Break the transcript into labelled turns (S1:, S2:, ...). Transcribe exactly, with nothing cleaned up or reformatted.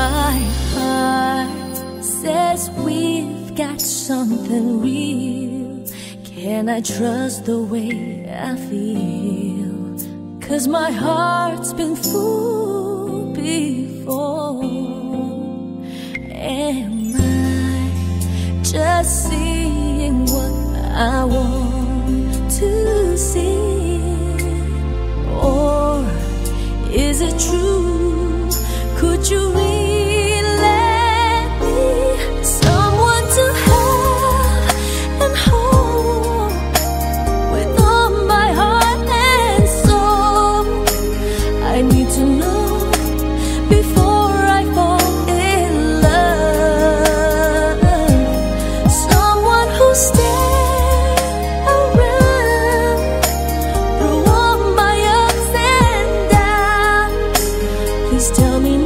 S1: My heart says we've got something real. Can I trust the way I feel? 'Cause my heart's been fooled before. Am I just seeing what I want to see? Or is it true? Could you really let me? Someone to have and hold with all my heart and soul. I need to know before I fall in love. Someone who'll stay around through all my ups and downs. Please tell me